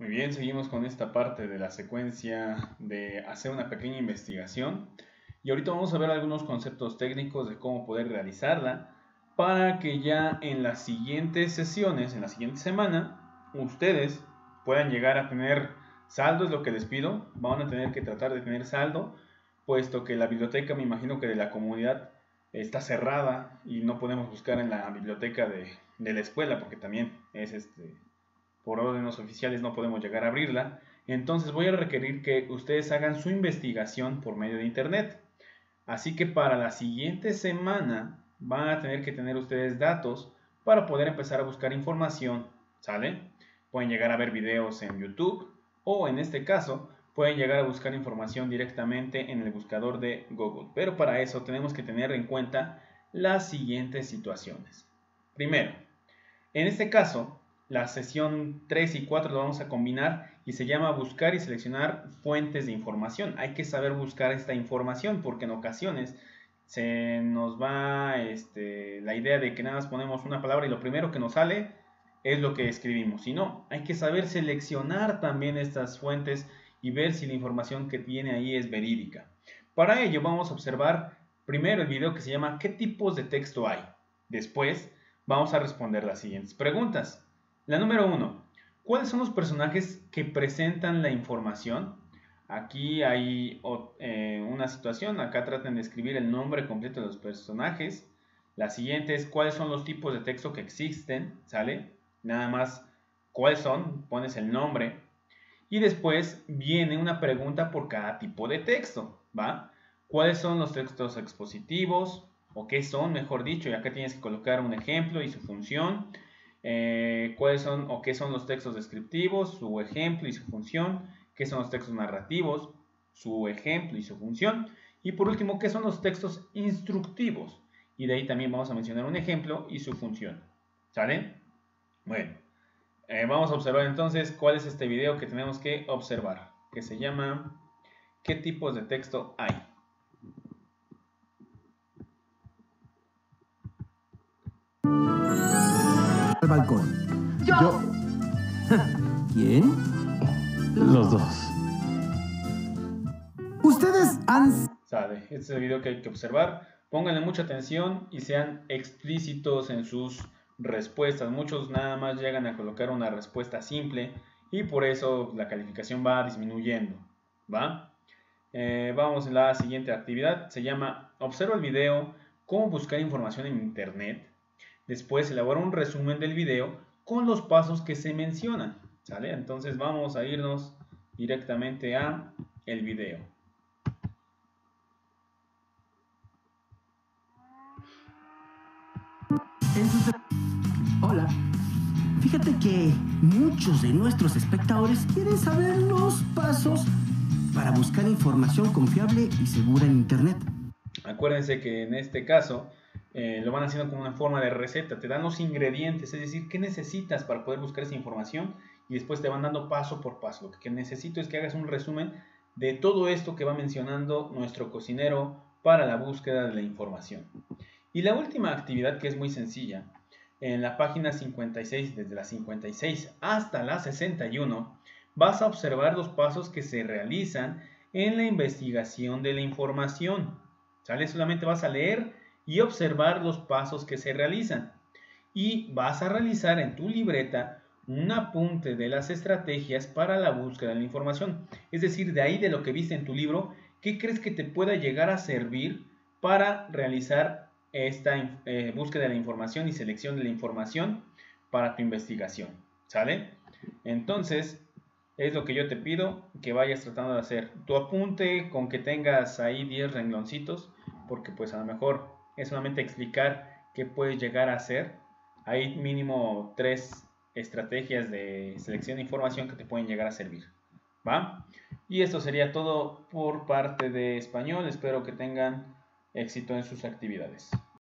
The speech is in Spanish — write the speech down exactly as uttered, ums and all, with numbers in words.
Muy bien, seguimos con esta parte de la secuencia de hacer una pequeña investigación y ahorita vamos a ver algunos conceptos técnicos de cómo poder realizarla para que ya en las siguientes sesiones, en la siguiente semana, ustedes puedan llegar a tener saldo, es lo que les pido. Van a tener que tratar de tener saldo, puesto que la biblioteca, me imagino que de la comunidad está cerrada y no podemos buscar en la biblioteca de, de la escuela porque también es este por órdenes oficiales no podemos llegar a abrirla. Entonces voy a requerir que ustedes hagan su investigación por medio de internet. Así que para la siguiente semana van a tener que tener ustedes datos para poder empezar a buscar información, ¿sale? Pueden llegar a ver videos en YouTube o en este caso pueden llegar a buscar información directamente en el buscador de Google. Pero para eso tenemos que tener en cuenta las siguientes situaciones. Primero, en este caso, la sesión tres y cuatro lo vamos a combinar y se llama buscar y seleccionar fuentes de información. Hay que saber buscar esta información porque en ocasiones se nos va este, la idea de que nada más ponemos una palabra y lo primero que nos sale es lo que escribimos. Si no, hay que saber seleccionar también estas fuentes y ver si la información que tiene ahí es verídica. Para ello vamos a observar primero el video que se llama ¿qué tipos de texto hay? Después vamos a responder las siguientes preguntas. La número uno, ¿cuáles son los personajes que presentan la información? Aquí hay eh, una situación, acá traten de escribir el nombre completo de los personajes. La siguiente es ¿cuáles son los tipos de texto que existen? ¿Sale? Nada más, ¿cuáles son? Pones el nombre. Y después viene una pregunta por cada tipo de texto, ¿va? ¿Cuáles son los textos expositivos? ¿O qué son, mejor dicho? Y acá tienes que colocar un ejemplo y su función. Eh, ¿Cuáles son o qué son los textos descriptivos? Su ejemplo y su función. ¿Qué son los textos narrativos? Su ejemplo y su función. Y por último, ¿qué son los textos instructivos? Y de ahí también vamos a mencionar un ejemplo y su función. ¿Sale? Bueno, eh, vamos a observar entonces cuál es este video que tenemos que observar, que se llama ¿qué tipos de texto hay? Al balcón. Yo. Yo. ¿Quién? Los dos. Ustedes han... Sale, este es el video que hay que observar. Pónganle mucha atención y sean explícitos en sus respuestas. Muchos nada más llegan a colocar una respuesta simple y por eso la calificación va disminuyendo, ¿va? Eh, vamos a la siguiente actividad. Se llama observa el video, cómo buscar información en internet. Después elabora un resumen del video con los pasos que se mencionan, ¿sale? Entonces vamos a irnos directamente a el video. Hola. Fíjate que muchos de nuestros espectadores quieren saber los pasos para buscar información confiable y segura en internet. Acuérdense que en este caso eh, lo van haciendo como una forma de receta. Te dan los ingredientes, es decir, qué necesitas para poder buscar esa información y después te van dando paso por paso. Lo que necesito es que hagas un resumen de todo esto que va mencionando nuestro cocinero para la búsqueda de la información. Y la última actividad, que es muy sencilla, en la página cincuenta y seis, desde la cincuenta y seis hasta la sesenta y uno, vas a observar los pasos que se realizan en la investigación de la información. ¿Sale? Solamente vas a leer y observar los pasos que se realizan. Y vas a realizar en tu libreta un apunte de las estrategias para la búsqueda de la información. Es decir, de ahí de lo que viste en tu libro, ¿qué crees que te pueda llegar a servir para realizar esta eh, búsqueda de la información y selección de la información para tu investigación? ¿Sale? Entonces, es lo que yo te pido que vayas tratando de hacer. Tu apunte con que tengas ahí diez rengloncitos, porque pues a lo mejor es solamente explicar qué puedes llegar a hacer. Hay mínimo tres estrategias de selección de información que te pueden llegar a servir, ¿va? Y esto sería todo por parte de español. Espero que tengan éxito en sus actividades.